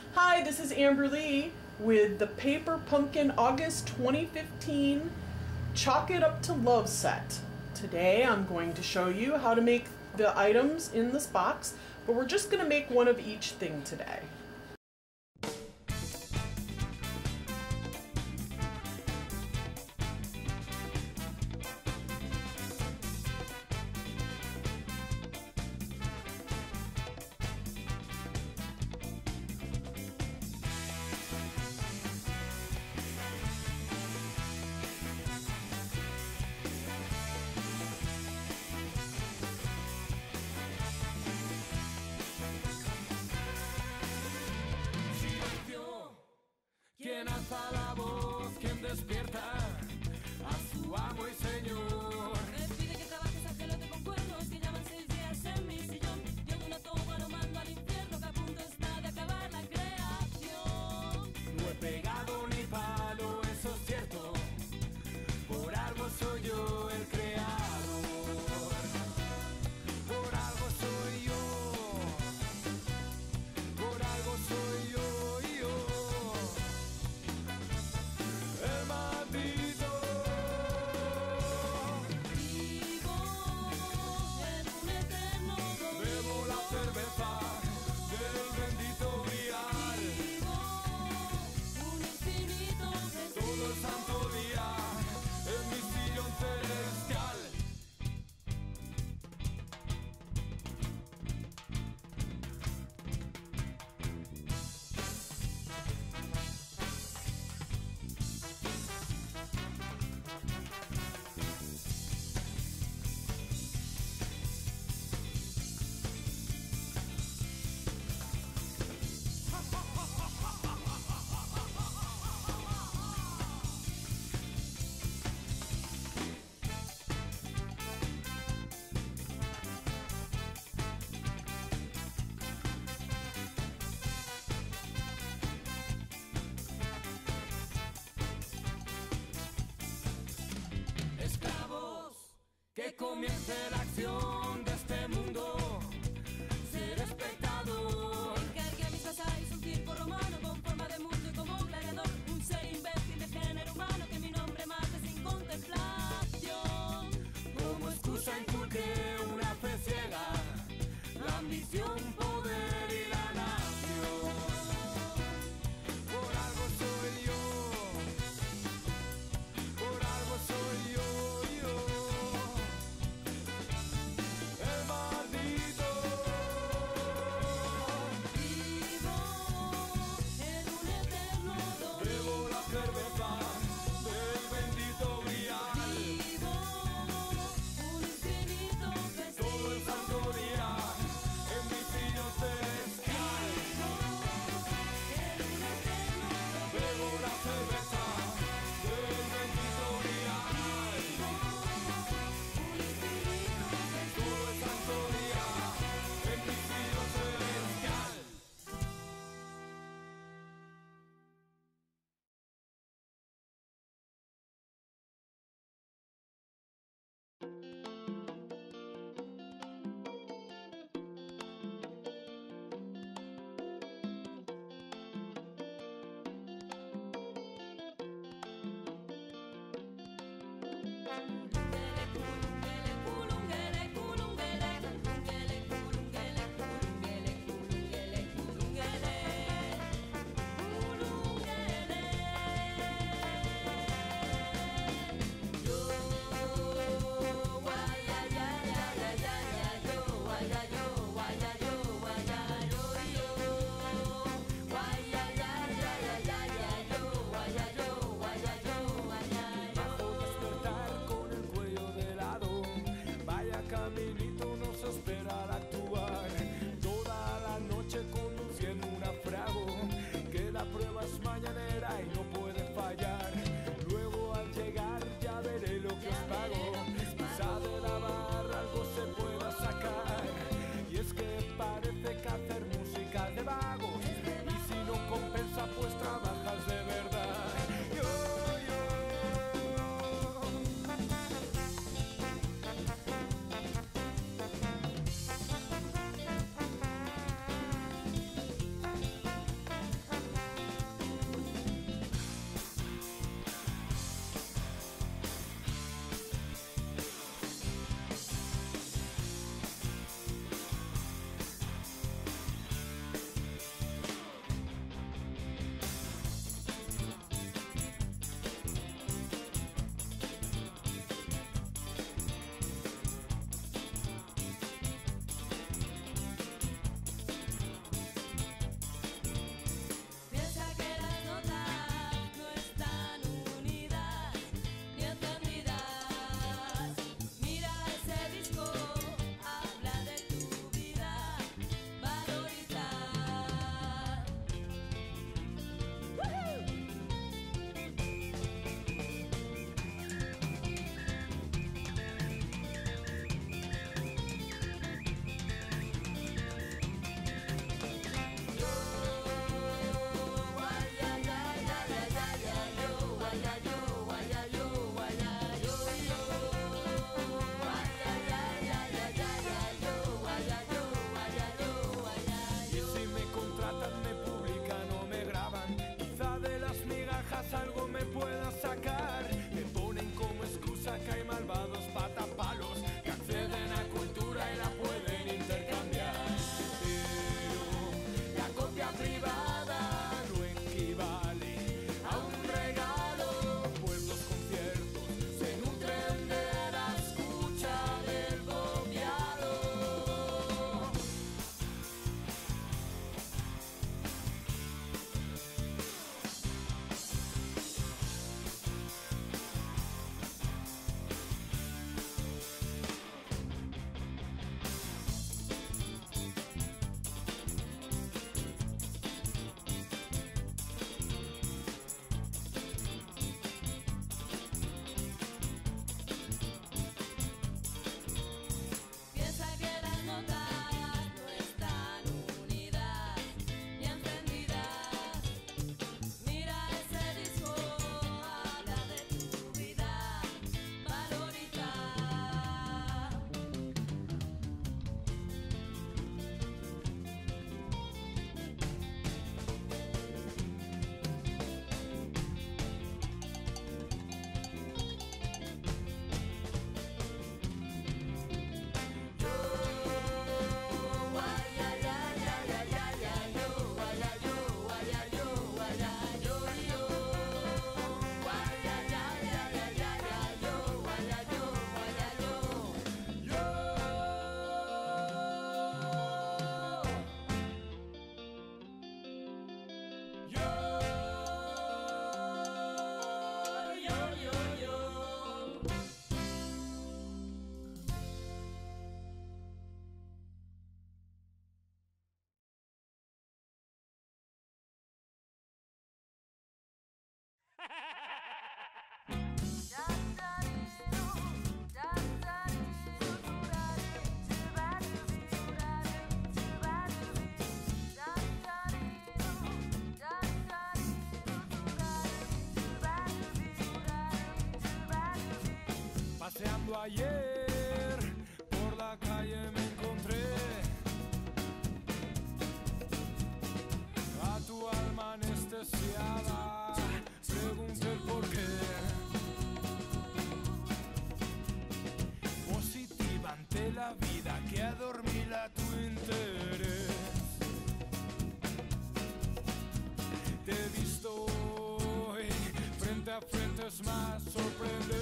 Hi, this is Amber Lee with the Paper Pumpkin August 2015 Chalk It Up to Love set. Today I'm going to show you how to make the items in this box, but we're just going to make one of each thing today. Quien alza la voz, quien despierta a su amo y señor. Me pide que trabajes angelote con cuernos, que llaman 6 días en mi sillón. Yo de una toma lo mando al infierno, que a punto está de acabar la creación. No he pegado ni palo, eso es cierto, por algo soy yo el creador. Por algo soy yo, por algo soy yo. Que comience la acción de este mundo, ser espectador. Encargué a mis vasallos un circo romano con forma de mundo y como gladiador. Un ser imbécil de género humano que mi nombre mate sin contemplación. Como excusa inculqué una fe ciega, la ambición, poder y la nación. Por algo soy yo, por algo soy yo. cuando ayer por la calle me encontré a tu alma anestesiada. Pregunté el por qué. Positiva ante la vida que adormila tu interés. Te he visto hoy, frente a frente es más sorprendente.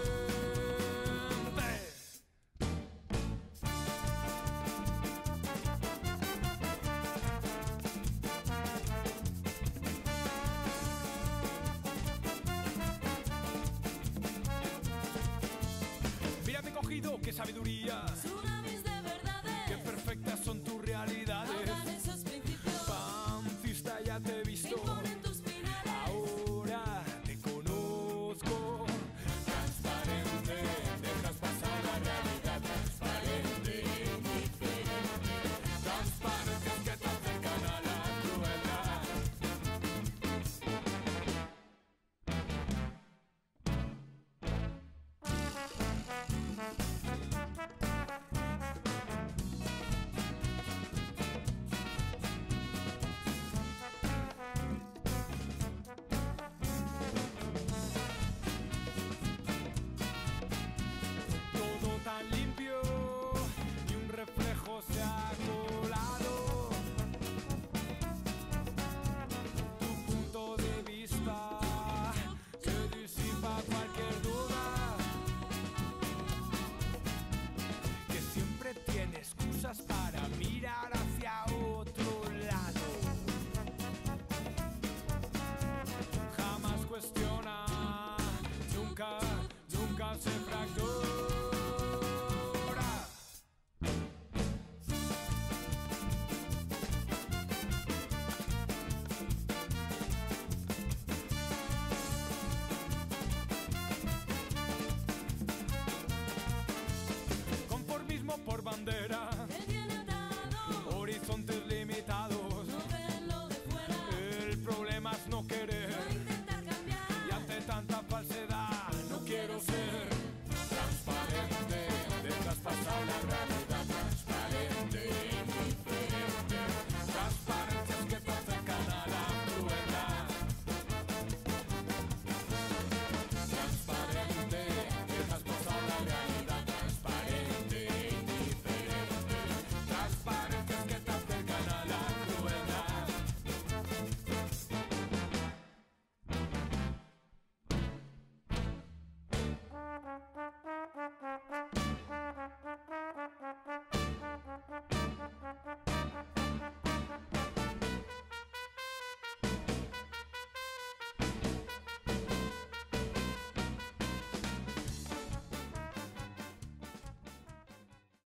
Mira, me he cogido, qué sabiduría, Tsunamis de verdades, qué perfectas son tus realidades. ahora de esos principios, Pancista, ya te he visto. imponen tus finales. Ahora te conozco. Transparente, dejas pasar la realidad. Transparente, indiferente. Transparentes que te acercan a la crueldad. Todo tan limpio y un reflejo se ha colado. Tu punto de vista se disipa cualquier duda. Que siempre tiene excusas para mirar hacia otro lado. Jamás cuestiona, nunca se fractura. Conformismo por bandera, Te tiene atado, horizontes limitados. no ven lo de fuera, El problema es no querer. no intentar cambiar. Y ante tanta falsedad no quiero ser transparente. Dejas pasar la realidad. Transparente, indiferente. Transparencias que te acercan a la crueldad. Transparente, dejas pasar la realidad. Transparente, indiferente. Transparencias que te acercan a la crueldad. Thank you.